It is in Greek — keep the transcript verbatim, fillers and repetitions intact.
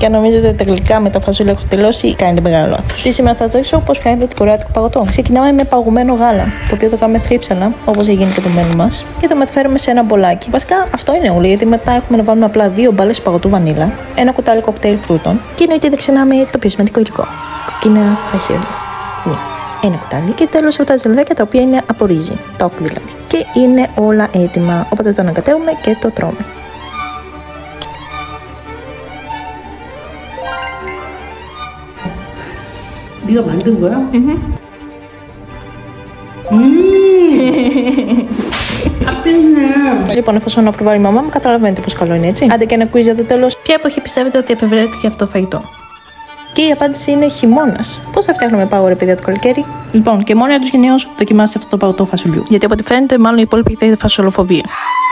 Και αν νομίζετε ότι τα γλυκά με τα φασούλια έχουν τελειώσει, κάνετε μεγάλο λάθος. Και σήμερα θα δείξω πώς κάνετε το κορεάτικο παγωτό. Ξεκινάμε με παγωμένο γάλα, το οποίο το κάνουμε θρύψαλα, όπως έγινε και το μέλι μας, και το μεταφέρουμε σε ένα μπολάκι. Βασικά αυτό είναι όλο, γιατί μετά έχουμε να βάλουμε απλά δύο μπάλες παγωτού βανίλα, ένα κουτάλι κοκτέιλ φρούτων και εννοείται δεν ξεχνάμε το πιο σημαντικό υλικό. Κοκκίνα φαχέλια. Ναι. Ένα κουτάλι και τέλος αυτά τα ζελεδάκια τα οποία είναι από ρύζι, τόκ δηλαδή. Και είναι όλα έτοιμα, οπότε το ανακατεύουμε και το τρώμε. 이거 만든 거야? 음. 음. Λοιπόν, εφόσον απροβάρει η μαμά μου, καταλαβαίνετε πως καλό είναι, έτσι. Άντε και ένα quiz για το τέλος. Ποια εποχή πιστεύετε ότι επευρέθηκε αυτό το φαγητό? Και η απάντηση είναι χειμώνας. Πώς θα φτιάχνουμε πάγο, ρε παιδιά, το καλοκαίρι? Λοιπόν, και μόνο για τους γενναίους δοκιμάστε αυτό το παγωτό φασουλιού. Γιατί από ό,τι φαίνεται, μάλλον οι υπόλοιποι έχετε φασολοφοβία.